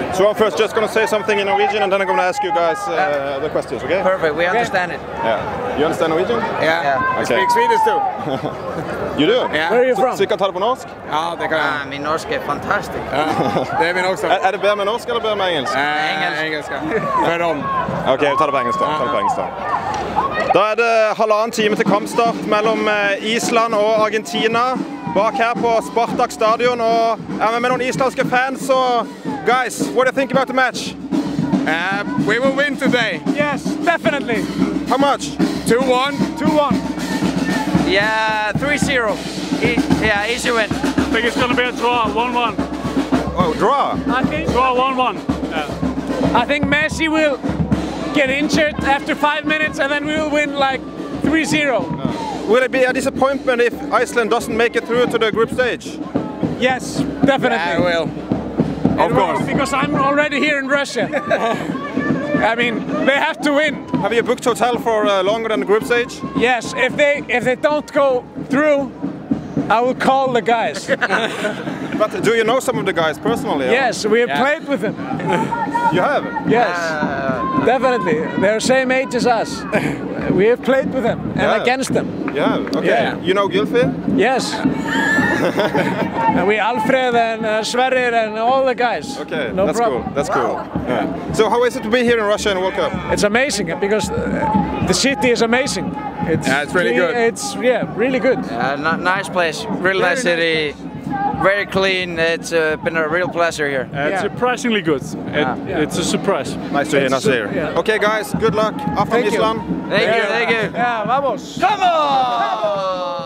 So I'm first just going to say something in Norwegian and then I'm going to ask you guys the questions, okay? Perfect, we understand it. Yeah. You understand Norwegian? Yeah. Okay. I speak Swedish too. You do? Yeah. Where are you from? Så vi kan ta det på norsk? Ja, det kan jeg. Min norsk er fantastisk. Det er min også. Er det bedre med norsk eller bedre med engelsk? Engelsk. Hør om. Ok, vi tar det på engelsk da. Da er det 1,5 time til kampstart mellom Island og Argentina. Bak her på Spartak stadion, og med noen islandske fans. Så, guys, what do you think about the match? We will win today. Yes, definitely. How much? 2-1. 2-1. Yeah, 3-0. Yeah, easy win. I think it's going to be a draw, 1-1. Oh, draw? I think. Draw 1-1. Yeah. I think Messi will get injured after 5 minutes, and then we will win like 3-0. Will it be a disappointment if Iceland doesn't make it through to the group stage? Yes, definitely. Yeah, I will. Of course. Because I'm already here in Russia. I mean, they have to win. Have you booked hotel for longer than the group stage? Yes, if they don't go through, I will call the guys. But do you know some of the guys personally? Yes, we have played with them. You have? Yes, definitely. They're same age as us. We have played with them and against them. Yeah, okay. Yeah. You know Gylfi? Yes. And we Alfred and Sverrir and all the guys. Okay, no that's problem. cool. That's cool. Yeah. So how is it to be here in Russia in the World Cup? It's amazing because the city is amazing. It's really good. It's really good. Nice place, really nice city. Very clean. It's been a real pleasure here. It's surprisingly good. It's a surprise. Nice to hear. Yeah. Okay, guys. Good luck. After Island. Thank you. Yeah, vamos. Come on!